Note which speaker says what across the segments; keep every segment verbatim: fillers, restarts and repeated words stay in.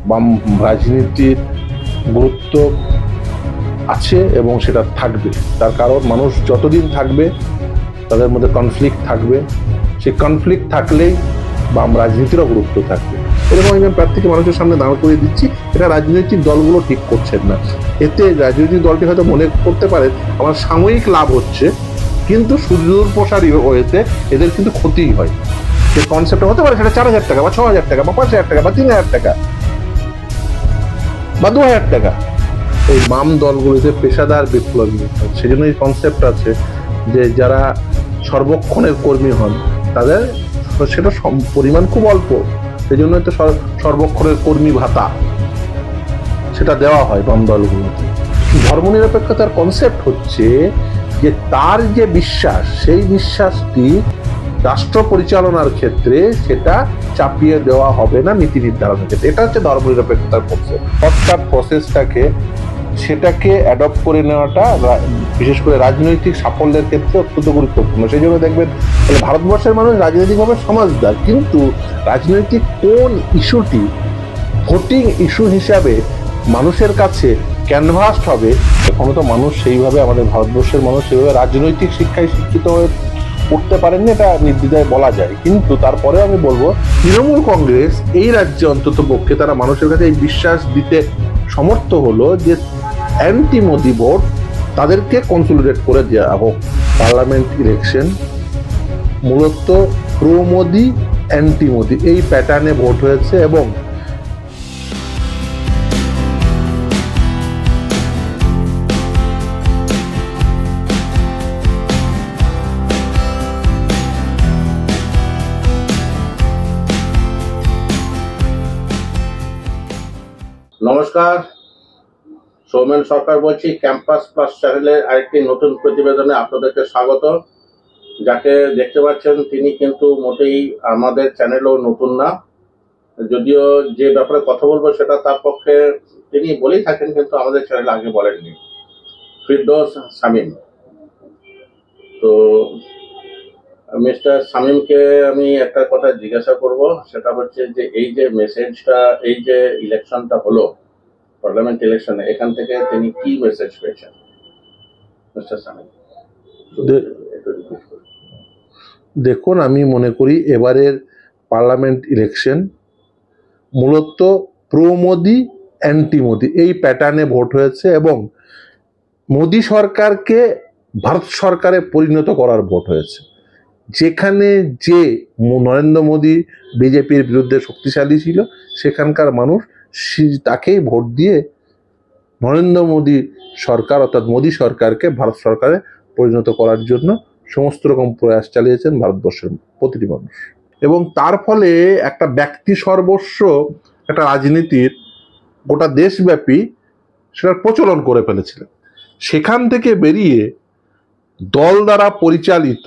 Speaker 1: বাম রাজনীতির গুরুত্ব আছে এবং সেটা থাকবে। তার কারণ মানুষ যতদিন থাকবে তাদের মধ্যে কনফ্লিক্ট থাকবে, সেই কনফ্লিক্ট থাকলেই বাম রাজনীতিরও গুরুত্ব থাকবে। এরকম একজন প্রার্থীকে মানুষের সামনে দাঁড় করিয়ে দিচ্ছি, এটা রাজনৈতিক দলগুলো ঠিক করছেন না। এতে রাজনৈতিক দলটি হয়তো মনে করতে পারে আমার সাময়িক লাভ হচ্ছে, কিন্তু সুদূর প্রসারী হয়েছে এদের কিন্তু ক্ষতিই হয়। যে কনসেপ্ট হতে পারে সেটা চার হাজার টাকা বা ছ হাজার টাকা বা পাঁচ হাজার টাকা বা তিন হাজার টাকা বা দু হাজার টাকা। এই বাম দলগুলিতে পেশাদার বিপ্লবী, সেই জন্য এই কনসেপ্ট আছে যে যারা সর্বক্ষণের কর্মী হন তাদের সেটা পরিমাণ খুব অল্প, সেই জন্য তো সর্বক্ষণের কর্মী ভাতা সেটা দেওয়া হয় বাম দলগুলোতে। ধর্মনিরপেক্ষতার কনসেপ্ট হচ্ছে যে তার যে বিশ্বাস, সেই বিশ্বাসটি রাষ্ট্র পরিচালনার ক্ষেত্রে সেটা চাপিয়ে দেওয়া হবে না নীতি নির্ধারণের ক্ষেত্রে। এটা হচ্ছে ধর্মনিরপেক্ষতার কনসেপ্ট। শর্টকাট প্রসেসটাকে সেটাকে অ্যাডপ্ট করে নেওয়াটা বিশেষ করে রাজনৈতিক সাফল্যের ক্ষেত্রে অত্যন্ত গুরুত্বপূর্ণ। সেই জন্য দেখবেন ভারতবর্ষের মানুষ রাজনৈতিকভাবে সমাজদার, কিন্তু রাজনৈতিক কোন ইস্যুটি ভোটিং ইস্যু হিসাবে মানুষের কাছে ক্যানভাস হবে, এখনো তো মানুষ সেইভাবে, আমাদের ভারতবর্ষের মানুষ সেইভাবে রাজনৈতিক শিক্ষায় শিক্ষিত হয়ে উঠতে পারেননি, এটা নির্দ্বিধায় বলা যায়। কিন্তু তারপরে আমি বলবো তৃণমূল কংগ্রেস এই রাজ্যে অন্তত পক্ষে তারা মানুষের কাছে এই বিশ্বাস দিতে সমর্থ হলো যে অ্যান্টি মোদি ভোট তাদেরকে কনসলিডেট করে দেওয়া হোক। পার্লামেন্ট ইলেকশন মূলত প্রো মোদি অ্যান্টি মোদি এই প্যাটার্নে ভোট হয়েছে। এবং
Speaker 2: নমস্কার, সৌমেন সরকার বলছি। ক্যাম্পাস প্লাস চ্যানেলের আরেকটি নতুন প্রতিবেদনে আপনাদেরকে স্বাগত। যাকে দেখতে পাচ্ছেন তিনি কিন্তু মোটেই আমাদের চ্যানেলও নতুন না, যদিও যে ব্যাপারে কথা বলবো সেটা তার পক্ষে তিনি বলেই থাকেন, কিন্তু আমাদের চ্যানেলে আগে বলেননি। ফিরদৌস শামীম। তো মিস্টার শামীমকে আমি একটা কথা জিজ্ঞাসা করব, সেটা হচ্ছে যে এই যে মেসেজটা, এই যে ইলেকশনটা হলো পার্লামেন্ট ইলেকশনে, এখান থেকে তিনি কি মেসেজ পেয়েছেন মিস্টার শামীম?
Speaker 1: দেখুন, আমি মনে করি এবারের পার্লামেন্ট ইলেকশন মূলত প্রো মোদি অ্যান্টি মোদি এই প্যাটার্নে ভোট হয়েছে এবং মোদি সরকারকে ভারত সরকারে পরিণত করার ভোট হয়েছে। যেখানে যে নরেন্দ্র মোদি বিজেপির বিরুদ্ধে শক্তিশালী ছিল, সেখানকার মানুষ তাকেই ভোট দিয়ে নরেন্দ্র মোদি সরকার অর্থাৎ মোদি সরকারকে ভারত সরকারে পরিণত করার জন্য সমস্ত রকম প্রয়াস চালিয়েছেন ভারতবর্ষের প্রতিটি মানুষ। এবং তার ফলে একটা ব্যক্তি সর্বস্ব একটা রাজনীতির গোটা দেশব্যাপী সেটার প্রচলন করে ফেলেছিলেন। সেখান থেকে বেরিয়ে দল দ্বারা পরিচালিত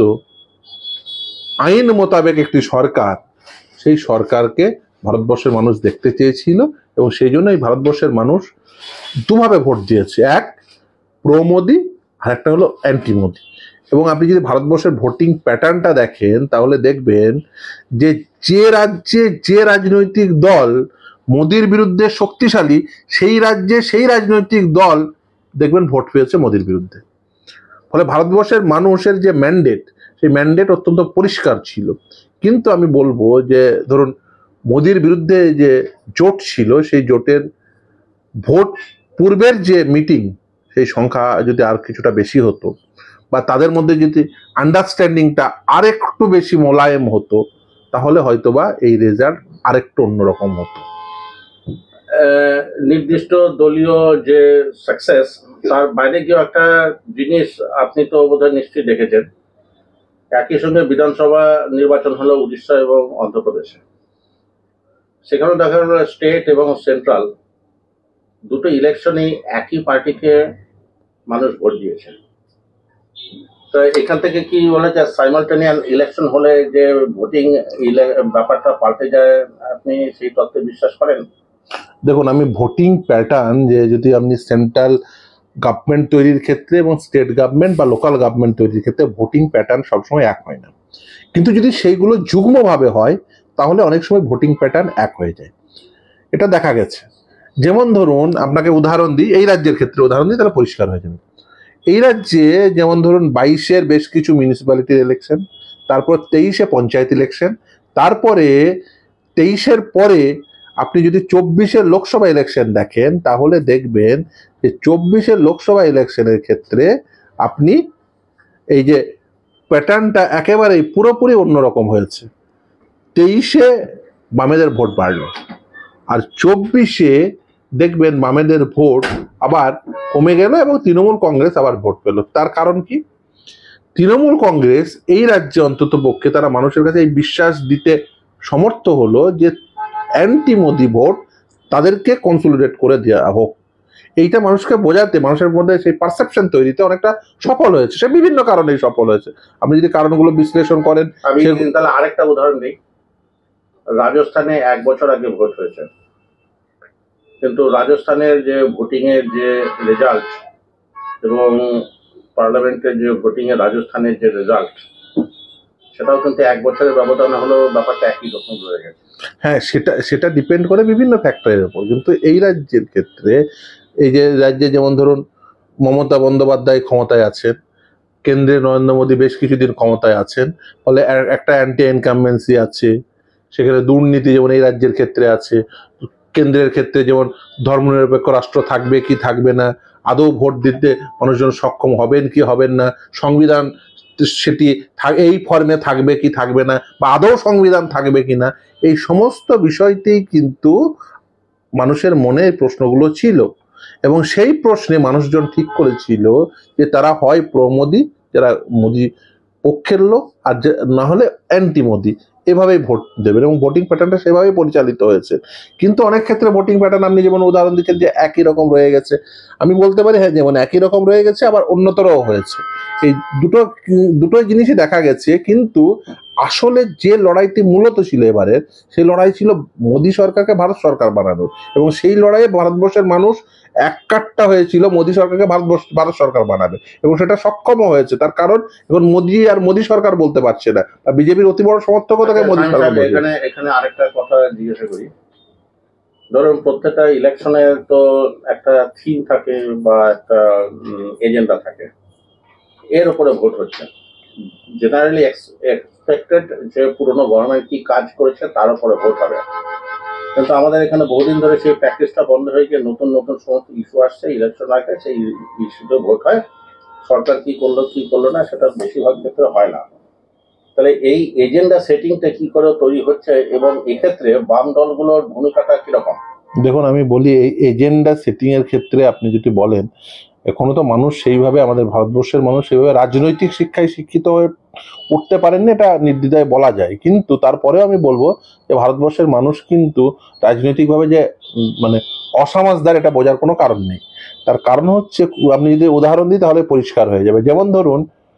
Speaker 1: আইন মোতাবেক একটি সরকার, সেই সরকারকে ভারতবর্ষের মানুষ দেখতে চেয়েছিল এবং সেই জন্যই ভারতবর্ষের মানুষ দুভাবে ভোট দিয়েছে, এক প্রো মোদি আর একটা হলো অ্যান্টি মোদি। এবং আপনি যদি ভারতবর্ষের ভোটিং প্যাটার্নটা দেখেন তাহলে দেখবেন যে যে রাজ্যে যে রাজনৈতিক দল মোদির বিরুদ্ধে শক্তিশালী, সেই রাজ্যে সেই রাজনৈতিক দল দেখবেন ভোট পেয়েছে মোদির বিরুদ্ধে। ফলে ভারতবর্ষের মানুষের যে ম্যান্ডেট, সেই ম্যান্ডেট অত্যন্ত পরিষ্কার ছিল। কিন্তু আমি বলবো যে ধরুন মোদির বিরুদ্ধে যে জোট ছিল, সেই জোটের ভোট পূর্বের যে মিটিং, সেই সংখ্যা যদি আর কিছুটা বেশি হতো বা তাদের মধ্যে যদি আন্ডারস্ট্যান্ডিংটা আরেকটু বেশি মোলায়েম হতো, তাহলে হয়তোবা এই রেজাল্ট আরেকটু অন্যরকম হতো।
Speaker 2: নির্দিষ্ট দলীয় যে সাকসেস, তার বাইরে গিয়েও একটা জিনিস আপনি তো বোধহয় নিশ্চয়ই দেখেছেন। একই সঙ্গে বিধানসভা নির্বাচন হলো উড়িষ্যা এবং অন্ধ্রপ্রদেশে। সেখানেও দেখা গেল স্টেট এবং সেন্ট্রাল দুটো ইলেকশনেই একই পার্টিকে মানুষ ভোট দিয়েছে। তো এখান থেকে কি বলে যে সাইমালটেনিয়াস ইলেকশন হলে যে ভোটিং ব্যাপারটা পাল্টে যায়, আপনি সেই তত্ত্বে বিশ্বাস করেন?
Speaker 1: দেখুন, আমি ভোটিং প্যাটার্ন যে যদি আপনি সেন্ট্রাল গভর্নমেন্ট তৈরির ক্ষেত্রে এবং স্টেট গভর্নমেন্ট বা লোকাল গভর্নমেন্ট তৈরির ক্ষেত্রে ভোটিং প্যাটার্ন সবসময় এক হয় না, কিন্তু যদি সেইগুলো যুগ্মভাবে হয় তাহলে অনেক সময় ভোটিং প্যাটার্ন এক হয়ে যায়। এটা দেখা গেছে। যেমন ধরুন আপনাকে উদাহরণ দিই, এই রাজ্যের ক্ষেত্রে উদাহরণ দিই তাহলে পরিষ্কার হয়ে যাবে। এই রাজ্যে যেমন ধরুন বাইশের বেশ কিছু মিউনিসিপ্যালিটির ইলেকশন, তারপর তেইশে পঞ্চায়েত ইলেকশন, তারপরে তেইশের পরে আপনি যদি চব্বিশের লোকসভা ইলেকশন দেখেন তাহলে দেখবেন যে চব্বিশের লোকসভা ইলেকশনের ক্ষেত্রে আপনি এই যে প্যাটার্নটা একেবারেই পুরোপুরি অন্যরকম হয়েছে। তেইশে বামেদের ভোট বাড়লো, আর চব্বিশে দেখবেন বামেদের ভোট আবার কমে গেল এবং তৃণমূল কংগ্রেস আবার ভোট পেল। তার কারণ কি? তৃণমূল কংগ্রেস এই রাজ্যে অন্তত পক্ষে তারা মানুষের কাছে এই বিশ্বাস দিতে সমর্থ হলো যে অ্যান্টি মোদি ভোট তাদেরকে কনসোলিডেট করে দেওয়া হোক। এইটা মানুষকে বোঝাতে, মানুষের মধ্যে সেই পারসেপশন তৈরিতে অনেকটা সফল হয়েছে। সে বিভিন্ন কারণেই সফল হয়েছে। আপনি যদি কারণগুলো বিশ্লেষণ করেন,
Speaker 2: আমি তাহলে আরেকটা উদাহরণ দিই। রাজস্থানে এক বছর আগে ভোট হয়েছে, কিন্তু রাজস্থানের যে ভোটিং এর যে রেজাল্ট এবং পার্লামেন্টের যে ভোটিং এর রাজস্থানের যে রেজাল্ট, সেটাও কিন্তু এক বছরের ব্যবধানে হলেও ব্যাপারটা একই রকম রয়ে গেছে।
Speaker 1: হ্যাঁ, সেটা সেটা ডিপেন্ড করে বিভিন্ন ফ্যাক্টরের উপর। কিন্তু এই রাজ্যের ক্ষেত্রে, এই যে রাজ্যে যেমন ধরুন মমতা বন্দ্যোপাধ্যায় ক্ষমতায় আছেন, কেন্দ্রে নরেন্দ্র মোদী বেশ কিছুদিন ক্ষমতায় আছেন, ফলে একটা অ্যান্টি ইনকামবেন্সি আছে, সেখানে দুর্নীতি যেমন এই রাজ্যের ক্ষেত্রে আছে। কেন্দ্রের ক্ষেত্রে যেমন ধর্মনিরপেক্ষ রাষ্ট্র থাকবে কি থাকবে না, আদৌ ভোট দিতে মানুষজন সক্ষম হবেন কি হবেন না, সংবিধান সেটি এই ফর্মে থাকবে কি থাকবে না, বা আদৌ সংবিধান থাকবে কি না, এই সমস্ত বিষয়তেই কিন্তু মানুষের মনে এই প্রশ্নগুলো ছিল। এবং সেই প্রশ্নে মানুষজন ঠিক করেছিল যে তারা হয় প্রো মোদি, যারা মোদি পক্ষের লোক, আর না হলে অ্যান্টি মোদি, এভাবেই ভোট দেবেন। এবং ভোটিং প্যাটার্নটা সেভাবেই পরিচালিত হয়েছে। কিন্তু অনেক ক্ষেত্রে ভোটিং প্যাটার্ন আপনি যেমন উদাহরণ দিচ্ছেন যে একই রকম রয়ে গেছে, আমি বলতে পারি হ্যাঁ, যেমন একই রকম রয়ে গেছে আবার অন্যতরও হয়েছে। এই দুটো দুটো জিনিসই দেখা গেছে। কিন্তু আসলে যে লড়াইটি মূলত ছিল এবারের, সেই লড়াই ছিল মোদী সরকারকে ভারত সরকার বানানোর, এবং সেই লড়াইয়ে ভারতবর্ষের মানুষ এক কাট্টা হয়েছিল মোদী সরকারকে ভারতবর্ষ ভারত সরকার বানাবে, এবং সেটা সক্ষমও হয়েছে। তার কারণ এখন মোদী আর মোদী সরকার বলতে পারছে না, বিজেপির অতি বড় সমর্থকও তাকে মোদী সরকার।
Speaker 2: এখানে এখানে আরেকটা কথা জিজ্ঞাসা করি। ধরুন প্রত্যেকটা ইলেকশনের তো একটা থিম থাকে বা একটা এজেন্ডা থাকে, এর উপরে ভোট হচ্ছে। জেনারেলি এক্সপেক্টেড যে পুরনো গভর্নমেন্ট কি কাজ করেছে তার উপরে ভোট হবে। কিন্তু আমাদের এখানে বহুদিন ধরে সেই প্র্যাকটিসটা বন্ধ হয়ে গিয়ে নতুন নতুন সমস্ত ইস্যু আসছে, ইলেকশন আগে সেই ইস্যুতে ভোট হয়। সরকার কি করলো কি করলো না সেটা বেশিরভাগ ক্ষেত্রে হয় না। তাহলে এই এজেন্ডা সেটিংটা কি করে তৈরি হচ্ছে, এবং এক্ষেত্রে বাম দলগুলোর ভূমিকাটা কিরকম?
Speaker 1: দেখুন, আমি বলি এই এজেন্ডা সেটিং এর ক্ষেত্রে আপনি যদি বলেন, এখনো তো মানুষ সেইভাবে, আমাদের ভারতবর্ষের মানুষ সেইভাবে রাজনৈতিক শিক্ষায় শিক্ষিত হয়ে উঠতে পারেননি, এটা নির্দ্বিধায় বলা যায়। কিন্তু তারপরেও আমি বলবো যে ভারতবর্ষের মানুষ কিন্তু রাজনৈতিকভাবে যে মানে অসমাজদার, এটা বোঝার কোনো কারণ নেই। তার কারণ হচ্ছে, আপনি যদি উদাহরণ দিই তাহলে পরিষ্কার হয়ে যাবে। যেমন ধরুন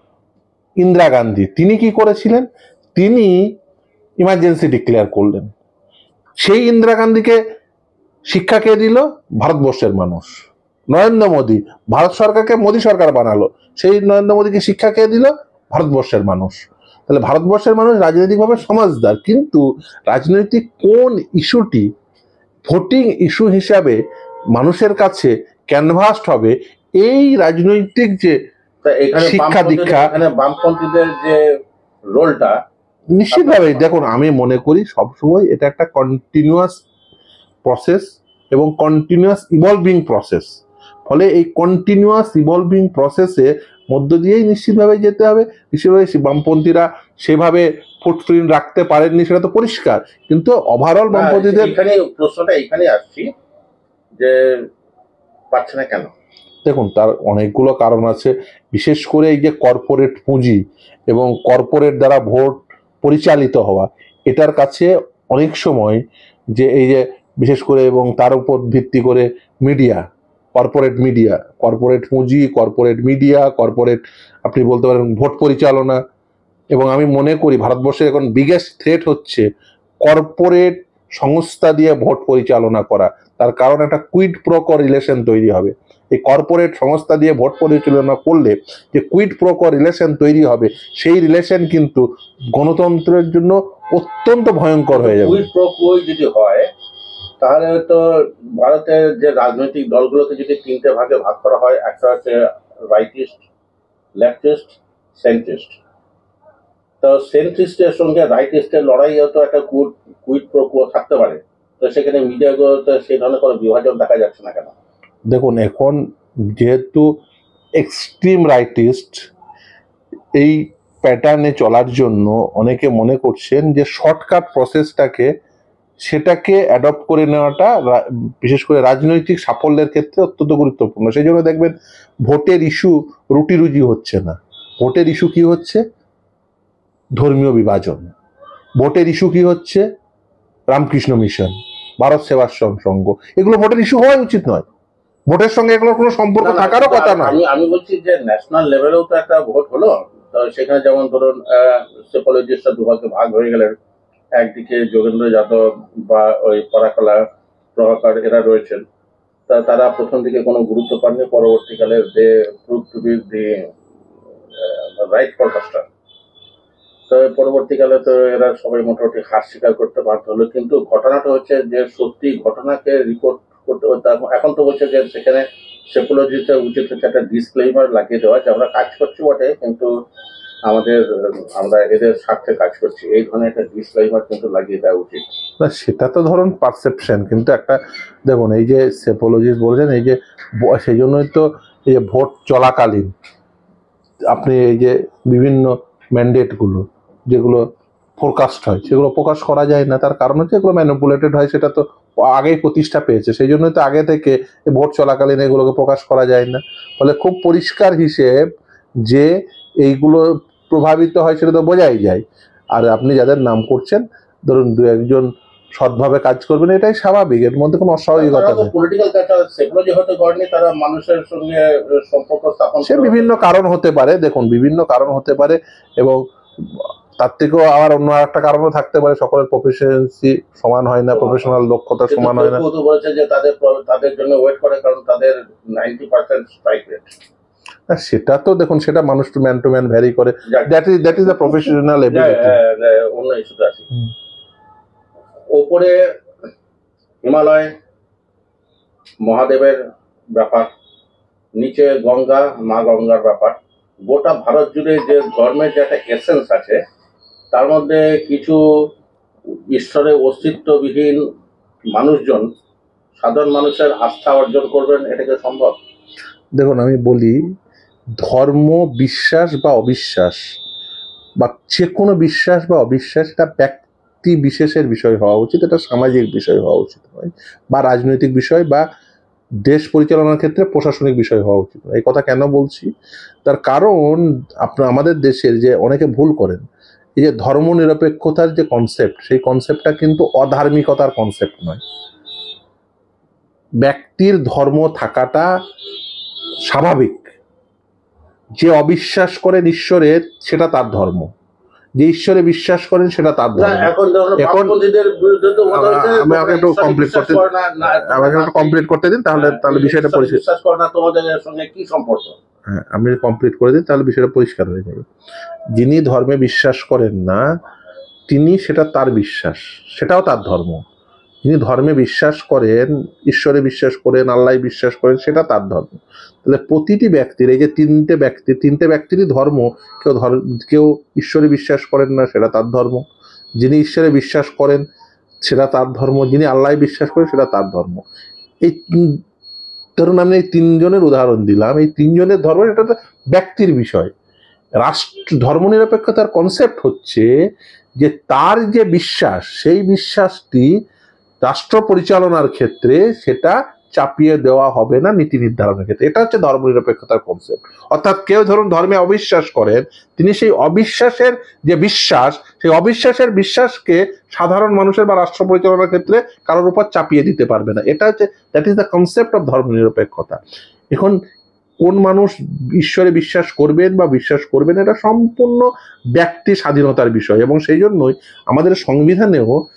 Speaker 1: ইন্দিরা গান্ধী, তিনি কি করেছিলেন? তিনি ইমার্জেন্সি ডিক্লেয়ার করলেন। সেই ইন্দিরা গান্ধীকে শিক্ষা কে দিল? ভারতবর্ষের মানুষ। নরেন্দ্র মোদী, ভারত সরকারকে মোদী সরকার বানালো, সেই নরেন্দ্র মোদীকে শিক্ষা কে দিল? ভারতবর্ষের মানুষ। তাহলে ভারতবর্ষের মানুষ রাজনৈতিকভাবে সমাজদার। কিন্তু রাজনৈতিক কোন ইস্যুটি ভোটিং ইস্যু হিসাবে মানুষের কাছে ক্যানভাসড হবে, এই রাজনৈতিক যে শিক্ষা দীক্ষা,
Speaker 2: এখানে বামপন্থীদের যে রোলটা
Speaker 1: নিশ্চিতভাবে, দেখুন আমি মনে করি সবসময় এটা একটা কন্টিনিউয়াস প্রসেস এবং কন্টিনিউয়াস ইভলভিং প্রসেস। ফলে এই কন্টিনিউয়াস ইভলভিং প্রসেসে মধ্য দিয়েই নিশ্চিতভাবে যেতে হবে। নিশ্চিতভাবে বামপন্থীরা সেভাবে ফুটপ্রিন্ট রাখতে পারেননি, সেটা তো পরিষ্কার। কিন্তু ওভারঅল বামপন্থীদের,
Speaker 2: এখানে প্রশ্নটা এখানে আসছি যে পাচ্ছে না কেন?
Speaker 1: দেখুন, তার অনেকগুলো কারণ আছে। বিশেষ করে এই যে কর্পোরেট পুঁজি এবং কর্পোরেট দ্বারা ভোট পরিচালিত হওয়া, এটার কাছে অনেক সময় যে এই যে বিশেষ করে, এবং তার উপর ভিত্তি করে মিডিয়া, কর্পোরেট মিডিয়া, কর্পোরেট পুঁজি, কর্পোরেট মিডিয়া, কর্পোরেট আপনি বলতে পারেন ভোট পরিচালনা। এবং আমি মনে করি ভারতবর্ষের এখন বিগেস্ট থ্রেট হচ্ছে কর্পোরেট সংস্থা দিয়ে ভোট পরিচালনা করা। তার কারণ একটা কুইড প্রো-কো রিলেশন তৈরি হবে। এই কর্পোরেট সংস্থা দিয়ে ভোট পরিচালনা করলে যে কুইড প্রো-কো রিলেশন তৈরি হবে, সেই রিলেশন কিন্তু গণতন্ত্রের জন্য অত্যন্ত ভয়ঙ্কর হয়ে যাবে।
Speaker 2: কুইড প্রো-কো যদি হয় তাহলে তো ভারতের যে রাজনৈতিক দলগুলোকে যদি তিনটে ভাগে ভাগ করা হয়, একটা হচ্ছে রাইটিস্ট, লেফটিস্ট, সেন্ট্রিস্ট। তো সেন্ট্রিস্টের সঙ্গে রাইটিস্টের লড়াইও তো একটা কুইট কুইট প্রো quo থাকতে পারে। তো সেখানে মিডিয়াগুলোতে সেই ধরনের কোনো বিভাজন দেখা যাচ্ছে না কেন?
Speaker 1: দেখুন, এখন যেহেতু এক্সট্রিম রাইটিস্ট এই প্যাটার্নে চলার জন্য অনেকে মনে করছেন যে শর্টকাট প্রসেসটাকে সেটাকে অ্যাডপ্ট করে নেওয়াটা রা- বিশেষ করে রাজনৈতিক সাফল্যের ক্ষেত্রে অত্যন্ত গুরুত্বপূর্ণ। সেই জন্য দেখবেন ভোটের ইস্যু রুটি রুজি হচ্ছে না। ভোটের ইস্যু কি হচ্ছে? ধর্মীয় বিভাজন। ভোটের ইস্যু কি হচ্ছে? রামকৃষ্ণ মিশন, ভারত সেবাশ্রম সংঘ। এগুলো ভোটের ইস্যু হওয়া উচিত নয়। ভোটের সঙ্গে এগুলোর কোনো সম্পর্ক
Speaker 2: না, না,
Speaker 1: থাকারও কথা নয়।
Speaker 2: আমি আমি বলছি যে ন্যাশনাল লেভেলেও তো একটা ভোট হলো। তো সেখানে যেমন ধরুন সেপোলজিস্টরা দুভাগে ভাগ হয়ে গেলেন। একদিকে যোগেন্দ্র যাদব বা ওই পরাকলা প্রভাকর এরা রয়েছেন। তা তারা প্রথম দিকে কোনো গুরুত্ব পাননি, পরবর্তীকালে they prove to be the right forecaster. তো পরবর্তীকালে তো এরা সবাই মোটামুটি হার স্বীকার করতে বাধ্য হলো। কিন্তু ঘটনাটা হচ্ছে যে সত্যি ঘটনাকে রিপোর্ট করতে তা- এখন তো বলছে যে সেখানে সেপোলজিতে উচিত হচ্ছে একটা ডিসক্লেইমার লাগিয়ে দেওয়া যে আমরা কাজ করছি বটে, কিন্তু আমাদের আহ, আমরা এদের স্বার্থে কাজ করছি, এই ধরনের একটা ডিসক্লেইমার কিন্তু লাগিয়ে দেওয়া উচিত।
Speaker 1: না, সেটা তো ধরুন পারসেপশন, কিন্তু একটা দেখুন, এই যে সেপোলজিস্ট বলছেন, এই যে ব- সেই জন্যই তো এই যে ভোট চলাকালীন আপনি এই যে বিভিন্ন ম্যান্ডেটগুলো যেগুলো ফোরকাস্ট হয় সেগুলো প্রকাশ করা যায় না। তার কারণ হচ্ছে এগুলো ম্যানিপুলেটেড হয়, সেটা তো আগেই প্রতিষ্ঠা পেয়েছে। সেই জন্যই তো আগে থেকে এই ভোট চলাকালীন এগুলোকে প্রকাশ করা যায় না। ফলে খুব পরিষ্কার হিসেব যে এইগুলো প্রভাবিত হয় সেটা তো বোঝাই যায়। আর আপনি যাদের নাম করছেন, ধরুন দু একজন সৎভাবে কাজ করবেন, এটাই স্বাভাবিক, এর মধ্যে কোনো অস্বাভাবিকতা
Speaker 2: তারা তো
Speaker 1: নেই।
Speaker 2: পলিটিক্যাল কাজ, সেগুলোজি হয়তো করেনি, তারা মানুষের সঙ্গে আহ, সম্পর্ক স্থাপন
Speaker 1: সে
Speaker 2: করে।
Speaker 1: বিভিন্ন কারণ হতে পারে, দেখুন বিভিন্ন কারণ হতে পারে, এবং তার থেকেও আবার অন্য একটা কারণও থাকতে পারে। সকলের প্রফেশনালিটি সমান হয় না, প্রফেশনাল দক্ষতা
Speaker 2: কিন্তু
Speaker 1: সমান
Speaker 2: কেউ
Speaker 1: হয় না।
Speaker 2: কেউ তো বলেছে যে তাদের প্র- তাদের জন্য ওয়েট করে, কারণ তাদের নাইনটি পার্সেন্ট স্ট্রাইক রেট।
Speaker 1: আর সেটা তো দেখুন, সেটা মানুষ to man to man vary করে। That is that is the professional ability.
Speaker 2: অন্য ইস্যুতে আছে। ওপরে হিমালয় মহাদেবের ব্যাপার, নিচে গঙ্গা, মা গঙ্গার ব্যাপার। গোটা ভারত জুড়ে যে ধর্মের যে একটা এসেন্স আছে, তার মধ্যে কিছু ঈশ্বরের অস্তিত্ববিহীন মানুষজন সাধারণ মানুষের আস্থা অর্জন করবেন, এটাকে সম্ভব?
Speaker 1: দেখুন, আমি বলি, ধর্ম, বিশ্বাস বা অবিশ্বাস, বা যে কোনো বিশ্বাস বা অবিশ্বাস, এটা ব্যক্তি বিশেষের বিষয় হওয়া উচিত, এটা সামাজিক বিষয় হওয়া উচিত নয়, বা রাজনৈতিক বিষয় বা দেশ পরিচালনার ক্ষেত্রে প্রশাসনিক বিষয় হওয়া উচিত নয়। এই কথা কেন বলছি? তার কারণ আপনার আমাদের দেশের যে অনেকে ভুল করেন, এই যে ধর্ম নিরপেক্ষতার যে কনসেপ্ট, সেই কনসেপ্টটা কিন্তু অধার্মিকতার কনসেপ্ট নয়। ব্যক্তির ধর্ম থাকাটা স্বাভাবিক। যে অবিশ্বাস করেন ঈশ্বরের, সেটা তার ধর্ম। যে ঈশ্বরে বিশ্বাস করেন, সেটা তার
Speaker 2: না,
Speaker 1: ধর্ম।
Speaker 2: এখন ধরুন
Speaker 1: এখন
Speaker 2: বামপন্থীদের বিরুদ্ধে তো বলা হয়েছে
Speaker 1: আমি আমাকে একটু
Speaker 2: ঈশ্বরে
Speaker 1: কমপ্লিট
Speaker 2: বিশ্বাস
Speaker 1: করতে
Speaker 2: করে না, না, তোমরা
Speaker 1: আমাকে একটু
Speaker 2: নাস্তিক।
Speaker 1: কমপ্লিট করতে দিন, তাহলে
Speaker 2: হ্যাঁ,
Speaker 1: তাহলে বিষয়টা
Speaker 2: ঈশ্বরে
Speaker 1: পরিষ্কার।
Speaker 2: বিশ্বাস করে না, তোমাদের সঙ্গে কি সম্পর্ক?
Speaker 1: হ্যাঁ, আমি কমপ্লিট করে দিই, তাহলে বিষয়টা পরিষ্কার হয়ে যাবে। যিনি ধর্মে বিশ্বাস করেন না, তিনি, সেটা তার বিশ্বাস, সেটাও তার ধর্ম। যিনি ধর্মে বিশ্বাস করেন, ঈশ্বরে বিশ্বাস করেন, আল্লাহ বিশ্বাস করেন, সেটা তার ধর্ম। তাহলে প্রতিটি ব্যক্তির, এই যে তিনটে ব্যক্তি, তিনটে ব্যক্তিরই ধর্ম। কেউ ধর্ম কেউ ঈশ্বরে বিশ্বাস করেন না, সেটা তার ধর্ম। যিনি ঈশ্বরে বিশ্বাস করেন, সেটা তার ধর্ম। যিনি আল্লাহ বিশ্বাস করেন, সেটা তার ধর্ম। এই তিন- ধরুন আমি এই তিনজনের উদাহরণ দিলাম, এই তিনজনের ধর্ম, এটা তো ব্যক্তির বিষয়। রাষ্ট্র ধর্মনিরপেক্ষতার কনসেপ্ট হচ্ছে যে তার যে বিশ্বাস, সেই বিশ্বাসটি রাষ্ট্র পরিচালনার ক্ষেত্রে সেটা চাপিয়ে দেওয়া হবে না নীতি নির্ধারণের ক্ষেত্রে। এটা হচ্ছে ধর্মনিরপেক্ষতার কনসেপ্ট। অর্থাৎ কেউ ধরুন ধর্মে অবিশ্বাস করেন, তিনি সেই অবিশ্বাসের যে বিশ্বাস, সেই অবিশ্বাসের বিশ্বাসকে সাধারণ মানুষের বা রাষ্ট্র পরিচালনার ক্ষেত্রে কারোর উপর চাপিয়ে দিতে পারবে না। এটা হচ্ছে, that is the concept of ধর্মনিরপেক্ষতা। এখন কোন মানুষ ঈশ্বরে বিশ্বাস করবেন বা বিশ্বাস করবেন, এটা সম্পূর্ণ ব্যক্তি স্বাধীনতার বিষয়। এবং সেই জন্যই আমাদের সংবিধানেও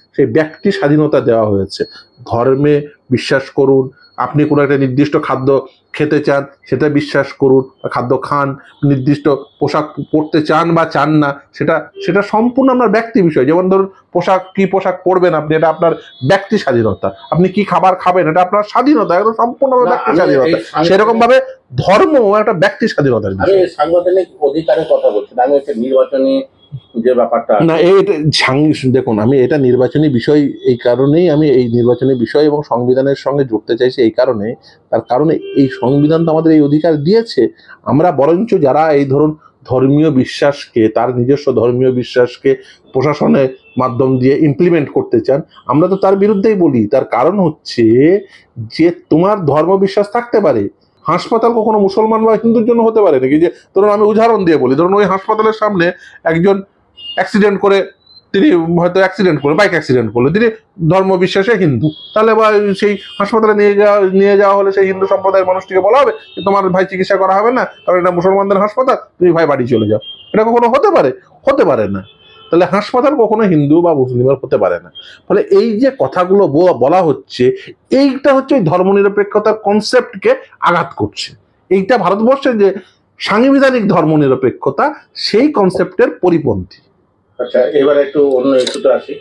Speaker 1: সেই ব্যক্তি স্বাধীনতা দেওয়া হয়েছে। ধর্মে বিশ্বাস করুন, আপনি কোনো একটা নির্দিষ্ট খাদ্য খেতে চান সেটা বিশ্বাস করুন, খাদ্য খান, নির্দিষ্ট পোশাক পরতে চান বা চান না, সেটা সেটা সম্পূর্ণ আপনার ব্যক্তি বিষয়। যেমন ধরুন পোশাক, কি পোশাক পরবেন আপনি, এটা আপনার ব্যক্তি স্বাধীনতা। আপনি কি খাবার খাবেন, এটা আপনার স্বাধীনতা, একদম সম্পূর্ণ ব্যক্তি স্বাধীনতা। সেরকম ভাবে ধর্ম একটা ব্যক্তি স্বাধীনতার
Speaker 2: আমি সাংবিধানিক অধিকারের কথা বলছি না, আমি হচ্ছে নির্বাচনী যে ব্যাপারটা
Speaker 1: না। এটা দেখুন, আমি এটা নির্বাচনী বিষয়, এই কারণেই আমি এই নির্বাচনী বিষয় এবং সংবিধানের সঙ্গে জুড়তে চাইছি। এই কারণে, তার কারণে এই সংবিধান তো আমাদের এই অধিকার দিয়েছে। আমরা বরঞ্চ যারা এই ধরুন ধর্মীয় বিশ্বাসকে, তার নিজস্ব ধর্মীয় বিশ্বাসকে প্রশাসনের মাধ্যম দিয়ে ইমপ্লিমেন্ট করতে চান, আমরা তো তার বিরুদ্ধেই বলি। তার কারণ হচ্ছে যে তোমার ধর্ম বিশ্বাস থাকতে পারে, হাসপাতাল কখনো মুসলমান বা হিন্দুর জন্য হতে পারে নাকি? যে ধরুন আমি উদাহরণ দিয়ে বলি, ধরুন ওই হাসপাতালের সামনে একজন অ্যাক্সিডেন্ট করে, তিনি হয়তো অ্যাক্সিডেন্ট করে, বাইক অ্যাক্সিডেন্ট করলো, তিনি ধর্ম বিশ্বাসে হিন্দু, তাহলে বা সেই হাসপাতালে নিয়ে যাওয়া নিয়ে যাওয়া হলে সেই হিন্দু সম্প্রদায়ের মানুষটিকে বলা হবে যে তোমার ভাই চিকিৎসা করা হবে না, কারণ এটা মুসলমানদের হাসপাতাল, তুমি ভাই বাড়ি চলে যাও। এটা কখনো হতে পারে? হতে পারে না। তাহলে হাসপাতাল কখনো হিন্দু বা মুসলিমের হতে পারে না। ফলে এই যে কথাগুলো বলা হচ্ছে, এইটা হচ্ছে ওই ধর্মনিরপেক্ষতার কনসেপ্টকে আঘাত করছে। এইটা ভারতবর্ষের যে সাংবিধানিক ধর্মনিরপেক্ষতা, সেই কনসেপ্টের পরিপন্থী।
Speaker 2: আচ্ছা, এবার একটু অন্য ইস্যুতে আসি।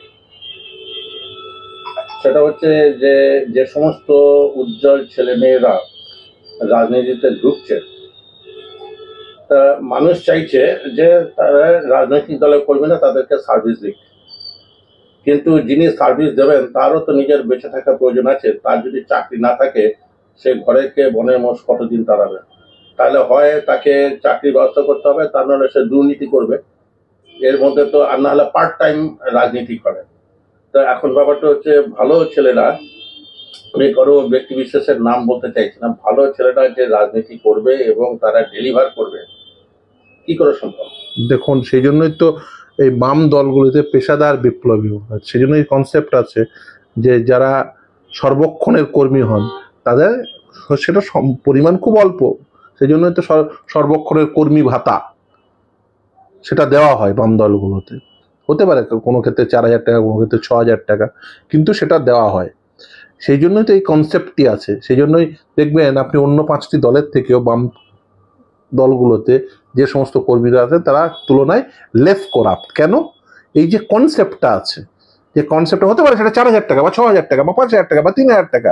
Speaker 2: সেটা হচ্ছে যে যে সমস্ত উজ্জ্বল ছেলে মেয়েরা রাজনীতিতে ঢুকছে, তা মানুষ চাইছে যে তারা রাজনৈতিক দলের কর্মী না, তাদেরকে সার্ভিস দিক। কিন্তু যিনি সার্ভিস দেবেন তারও তো নিজের বেঁচে থাকার প্রয়োজন আছে। তার যদি চাকরি না থাকে, সে ঘরে কে বনের মোষ কতদিন তাড়াবে? তাহলে হয় তাকে চাকরির ব্যবস্থা করতে হবে, তা নাহলে সে দুর্নীতি করবে। এর মধ্যে তো আর না হলে পার্ট টাইম রাজনীতি করে। তো এখন ব্যাপারটা হচ্ছে, ভালো ছেলেরা, আমি কারো ব্যক্তি বিশেষের নাম বলতে চাইছি না, ভালো ছেলেরা যে রাজনীতি করবে এবং তারা ডেলিভার করবে, কি করে সম্ভব?
Speaker 1: দেখুন, সেই জন্যই তো এই বাম দলগুলিতে পেশাদার বিপ্লবী, সেই জন্য এই কনসেপ্ট আছে যে যারা সর্বক্ষণের কর্মী হন তাদের সেটা পরিমাণ খুব অল্প, সেই জন্যই তো সর্বক্ষণের কর্মী ভাতা সেটা দেওয়া হয় বাম দলগুলোতে। হতে পারে কোনো ক্ষেত্রে চার হাজার টাকা, কোনো ক্ষেত্রে ছ হাজার টাকা, কিন্তু সেটা দেওয়া হয়। সেই জন্যই তো এই কনসেপ্টটি আছে। সেই জন্যই দেখবেন আপনি অন্য পাঁচটি দলের থেকেও বাম দলগুলোতে যে সমস্ত কর্মীরা আছে তারা তুলনায় লেস করাপ্ট। কেন? এই যে কনসেপ্টটা আছে, যে কনসেপ্টটা হতে পারে সেটা চার হাজার টাকা বা ছ হাজার টাকা বা পাঁচ হাজার টাকা বা তিন হাজার টাকা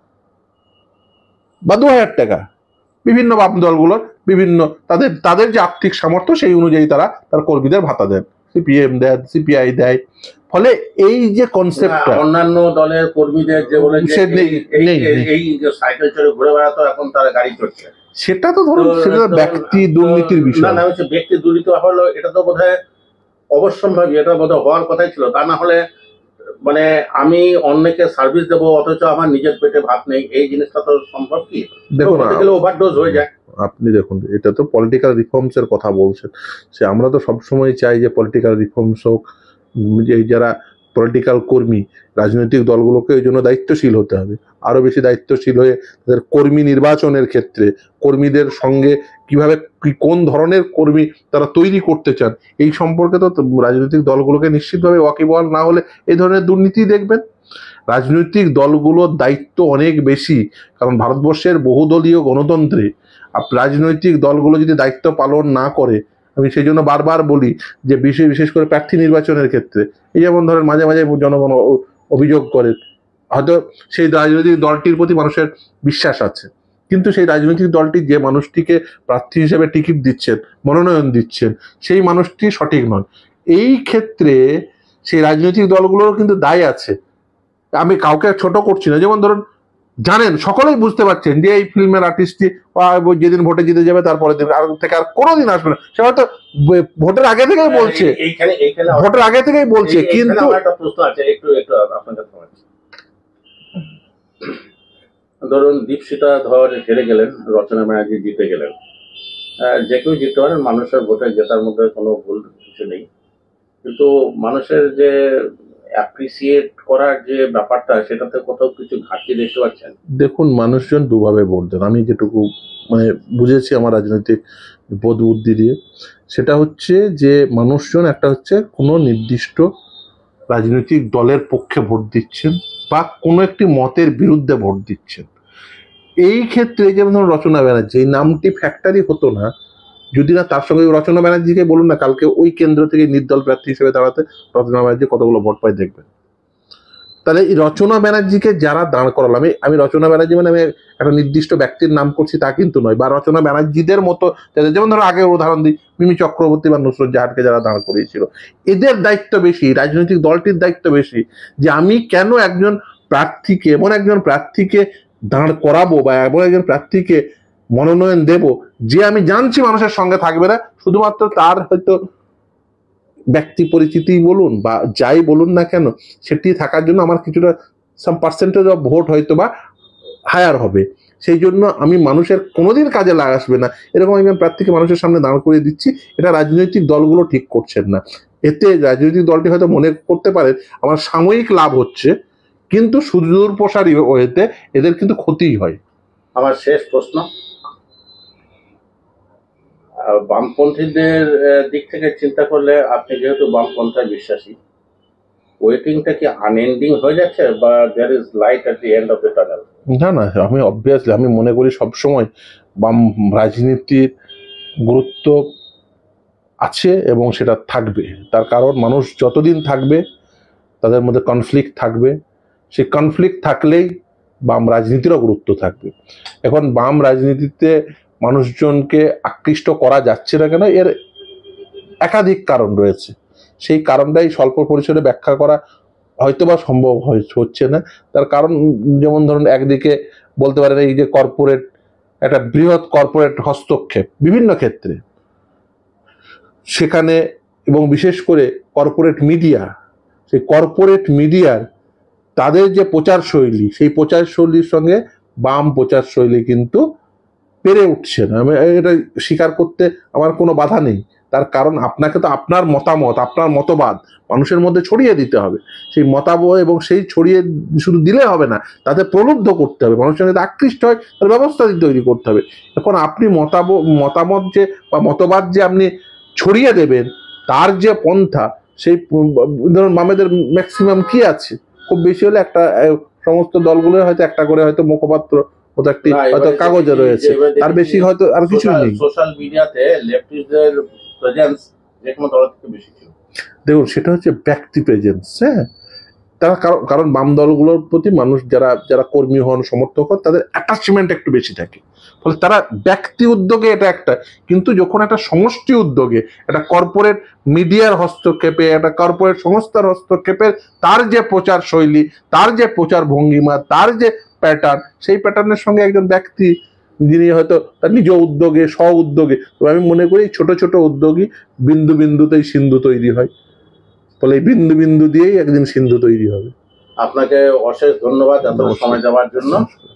Speaker 1: বা দু হাজার টাকা, বিভিন্ন বাম দলগুলোর বিভিন্ন তাদের তাদের যে আর্থিক সামর্থ্য সেই অনুযায়ী তারা তার কর্মীদের ভাতা দেন, সিপিএম দেয়, সিপিআই দেয়। ফলে এই যে কনসেপ্টটা
Speaker 2: অন্যান্য দলের কর্মীদের যে বলে এই সাইকেল চড়ে ঘুরে বেড়াতো, এখন তারা গাড়ি চড়ছে,
Speaker 1: সেটা তো ধরুন সেটা ব্যক্তি দুর্নীতির বিষয়।
Speaker 2: না না, হচ্ছে ব্যক্তি দুর্নীতি হলো, এটা তো বোধহয় অবশ্যম্ভাবী, এটা বোধহয় হওয়ার কথাই ছিল। তা না হলে মানে আমি অন্যকে সার্ভিস দেবো অথচ আমার নিজের পেটে ভাত নেই, এই জিনিসটা তো সম্ভব কি?
Speaker 1: দেখুন,
Speaker 2: ওভারডোজ হয়ে যায়।
Speaker 1: আপনি দেখুন, এটা তো পলিটিক্যাল রিফর্মস এর কথা বলছেন। সে আমরা তো সবসময় চাই যে পলিটিক্যাল রিফর্মস হোক, যে যারা পলিটিক্যাল কর্মী, রাজনৈতিক দলগুলোকে এই জন্য দায়িত্বশীল হতে হবে, আরো বেশি দায়িত্বশীল হয়ে তাদের কর্মী নির্বাচনের ক্ষেত্রে কর্মীদের সঙ্গে কিভাবে কি কোন ধরনের কর্মী তারা তৈরি করতে চান, এই সম্পর্কে তো রাজনৈতিক দলগুলোকে নিশ্চিতভাবে ওয়াকিবহাল না হলে এই ধরনের দুর্নীতি দেখবেন। রাজনৈতিক দলগুলোর দায়িত্ব অনেক বেশি, কারণ ভারতবর্ষের বহুদলীয় গণতন্ত্রে রাজনৈতিক দলগুলো যদি দায়িত্ব পালন না করে, আমি সেই জন্য বারবার বলি যে বিশেষ বিশেষ করে প্রার্থী নির্বাচনের ক্ষেত্রে, এই যেমন ধরেন মাঝে মাঝে জনগণ অভিযোগ করে হয়তো সেই রাজনৈতিক দলটির প্রতি মানুষের বিশ্বাস আছে, কিন্তু সেই রাজনৈতিক দলটি যে মানুষটিকে প্রার্থী হিসেবে টিকিট দিচ্ছেন, মনোনয়ন দিচ্ছেন, সেই মানুষটি সঠিক নন। এই ক্ষেত্রে সেই রাজনৈতিক দলগুলোরও কিন্তু দায় আছে। আমি কাউকে ছোট করছি না। যেমন ধরুন, জানেন, সকলেই বুঝতে পারছেন যে এই ফিল্মের আর্টিস্টটি যেদিন ভোটে জিতে যাবে তারপরের দিন আর থেকে আর কোনোদিন আসবে না, সে হয়তো ভোটের আগে থেকেই বলছে, ভোটের আগে থেকেই বলছে। কিন্তু
Speaker 2: একটা প্রশ্ন আছে, একটু একটু আপনার কাছে ধরুন দীপশিতা ধর হেরে গেলেন, রচনা ব্যানার্জি জিতে গেলেন, যে কেউ জিততে পারেন, মানুষের ভোটে জেতার মধ্যে কোনো ভুল কিছু নেই, কিন্তু মানুষের যে অ্যাপ্রিসিয়েট করার যে ব্যাপারটা, সেটাতে কোথাও কিছু ঘাটতি দেখতে পাচ্ছেন?
Speaker 1: দেখুন, মানুষজন দুভাবে ভোট দেন, আমি যেটুকু মানে বুঝেছি আমার রাজনৈতিক বোধ বুদ্ধি দিয়ে, সেটা হচ্ছে যে মানুষজন একটা হচ্ছে কোনো নির্দিষ্ট রাজনৈতিক দলের পক্ষে ভোট দিচ্ছেন বা কোনো একটি মতের বিরুদ্ধে ভোট দিচ্ছেন। এই ক্ষেত্রে যেমন ধরুন রচনা ব্যানার্জি, এই নামটি ফ্যাক্টরি হতো না যদি না তার সঙ্গে রচনা ব্যানার্জিকে বলুন না কালকে ওই কেন্দ্র থেকে নির্দল প্রার্থী হিসেবে দাঁড়াতে রচনা ব্যানার্জি কতগুলো ভোট পায় দেখবেন। তাহলে এই রচনা ব্যানার্জিকে যারা দাঁড় করালো, আমি আমি রচনা ব্যানার্জি মানে আমি একটা নির্দিষ্ট ব্যক্তির নাম করছি তা কিন্তু নয়, বা রচনা ব্যানার্জিদের মতো যেমন ধরো আগে উদাহরণ দিই মিমি চক্রবর্তী বা নুসরত জাহানকে যারা দাঁড় করিয়েছিল, এদের দায়িত্ব বেশি, রাজনৈতিক দলটির দায়িত্ব বেশি যে আমি কেন একজন প্রার্থীকে এমন একজন প্রার্থীকে দাঁড় করাবো বা এমন একজন প্রার্থীকে মনোনয়ন দেব যে আমি জানছি মানুষের সঙ্গে থাকবে না, শুধুমাত্র তার হয়তো ব্যক্তি পরিচিতি বলুন বা যাই বলুন না কেন সেটি থাকার জন্য আমার কিছুটা সাম পার্সেন্টেজ অফ ভোট হয়তো বা হায়ার হবে, সেই জন্য আমি মানুষের কোনোদিন কাজে আসবে না এরকম একজন প্রার্থীকে মানুষের সামনে দাঁড় করিয়ে দিচ্ছি। এটা রাজনৈতিক দলগুলো ঠিক করছেন না। এতে রাজনৈতিক দলটি হয়তো মনে করতে পারে আমার সাময়িক লাভ হচ্ছে, কিন্তু সুদূর প্রসারী হয়েতে এদের কিন্তু ক্ষতিই হয়।
Speaker 2: আমার শেষ প্রশ্ন, বামপন্থীদের দিক থেকে চিন্তা করলে আপনি যেহেতু বামপন্থায় বিশ্বাসী, ওয়েটিংটা কি আনএন্ডিং হয়ে যাচ্ছে বা there is light at the end of the tunnel?
Speaker 1: না না, আমি অবভিয়াসলি আমি মনে করি সবসময় বাম রাজনীতির গুরুত্ব আছে এবং সেটা থাকবে। তার কারণ মানুষ যতদিন থাকবে তাদের মধ্যে কনফ্লিক্ট থাকবে, সেই কনফ্লিক্ট থাকলেই বাম রাজনীতিরও গুরুত্ব থাকবে। এখন বাম রাজনীতিতে মানুষজনকে আকৃষ্ট করা যাচ্ছে না কেন, এর একাধিক কারণ রয়েছে। সেই কারণটাই স্বল্প পরিসরে ব্যাখ্যা করা হয়তোবা সম্ভব হচ্ছে না। তার কারণ যেমন ধরুন একদিকে বলতে পারেন এই যে কর্পোরেট একটা বৃহৎ কর্পোরেট হস্তক্ষেপ বিভিন্ন ক্ষেত্রে, সেখানে এবং বিশেষ করে কর্পোরেট মিডিয়া, সেই কর্পোরেট মিডিয়ার তাদের যে প্রচার শৈলী, সেই প্রচার শৈলীর সঙ্গে বাম প্রচার শৈলী কিন্তু পেরে উঠছে না। আমি এটা স্বীকার করতে আমার কোনো বাধা নেই। তার কারণ আপনাকে তো আপনার মতামত, আপনার মতবাদ মানুষের মধ্যে ছড়িয়ে দিতে হবে। সেই মতামত এবং সেই ছড়িয়ে শুধু দিলে হবে না, তাতে প্রলুব্ধ করতে হবে, মানুষের যদি আকৃষ্ট হয় তার ব্যবস্থা তৈরি করতে হবে। এখন আপনি মতাব মতামত যে বা মতবাদ যে আপনি ছড়িয়ে দেবেন তার যে পন্থা, সেই ধরুন বামেদের ম্যাক্সিমাম কি আছে, খুব বেশি হলে একটা সমস্ত দলগুলো হয়তো একটা করে হয়তো মুখপাত্র মতো একটি হয়তো কাগজে রয়েছে, তার বেশি হয়তো আর কিছু নেই।
Speaker 2: সোশ্যাল মিডিয়াতে লেফটিস্টদের প্রেজেন্স যে কোনো দল থেকে বেশি ছিল।
Speaker 1: দেখুন সেটা হচ্ছে ব্যক্তি প্রেজেন্স, হ্যাঁ, তারা কারণ কারণ বাম দলগুলোর প্রতি মানুষ যারা যারা কর্মী হন সমর্থক হন তাদের অ্যাটাচমেন্ট একটু বেশি থাকে, ফলে তারা ব্যক্তি উদ্যোগে এটা একটা, কিন্তু যখন একটা সমষ্টি উদ্যোগে একটা কর্পোরেট মিডিয়ার হস্তক্ষেপে একটা কর্পোরেট সংস্থার হস্তক্ষেপে তার যে প্রচার শৈলী, তার যে প্রচার ভঙ্গিমা, তার যে প্যাটার্ন, সেই প্যাটার্নের সঙ্গে একজন ব্যক্তি যিনি হয়তো তার নিজ উদ্যোগে স্ব উদ্যোগে, তো আমি মনে করি ছোট ছোট উদ্যোগী বিন্দু বিন্দুতেই সিন্ধু তৈরি হয়, ফলে এই বিন্দু বিন্দু দিয়েই একদিন সিন্ধু তৈরি হবে।
Speaker 2: আপনাকে অশেষ ধন্যবাদ এত সময় দেওয়ার জন্য।